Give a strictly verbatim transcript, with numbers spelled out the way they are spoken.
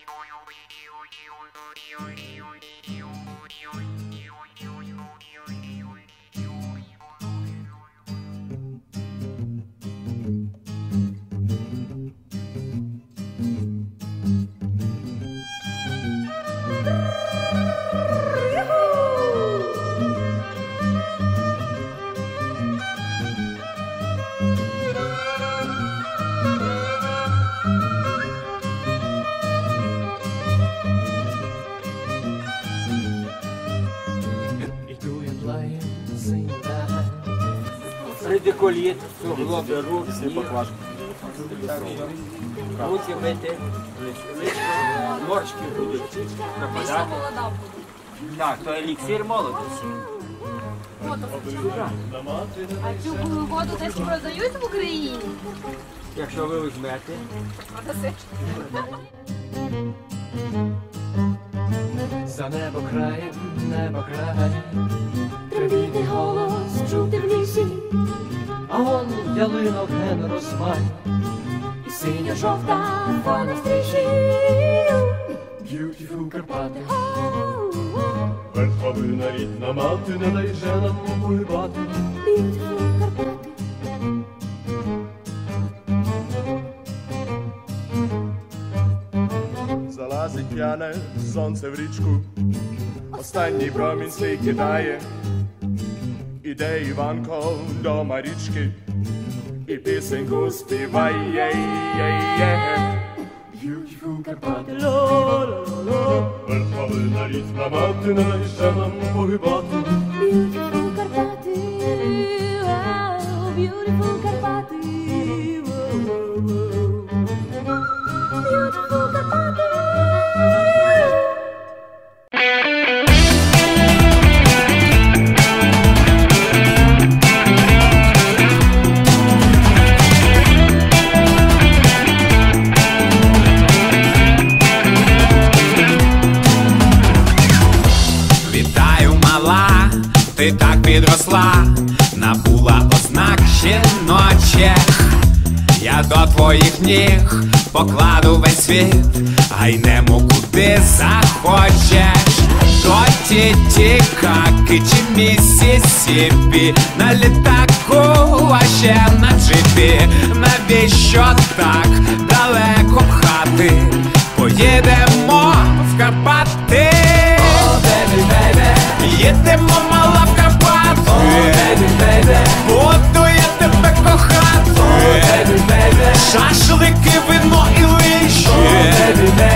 Редикуліт, суглоби, рук, Всі поклажки. руки мити, моршки будуть пропадати. Так, то еліксир молодості. А цю воду десь продають в Україні? Якщо ви візьмете. За небо краєм, небо край, тривійний голос чути в лісі, а он ялинок ген розмай, і синя жовта фона стрічі. Beautiful Карпати, верховина рідна мати, не дай же нам погибати. Beautiful Карпати. Залазить п'яне сонце в річку, останній промінь свій кидає. Іде Іванко до Марічки і пісеньку співає. Beautiful Карпати, верховина рідна мати, не дай же нам погибати. Beautiful Карпати, beautiful Карпати, beautiful Карпати. Ти так підросла, набула ознак жіночих. Я до твоїх ніг покладу весь світ, гайнемо куди захочеш. До Тітікаки чи Міссісіпі, на літаку, а ще на джипі. Навіщо так далеко пхати? Поїдемо в Карпати. Oh, baby, baby. Їдемо, мала, в Карпати. Oh, baby, baby. Буду я тебе кохати. Oh, baby, baby. Шашлики, вино і лижі. Oh, baby, baby.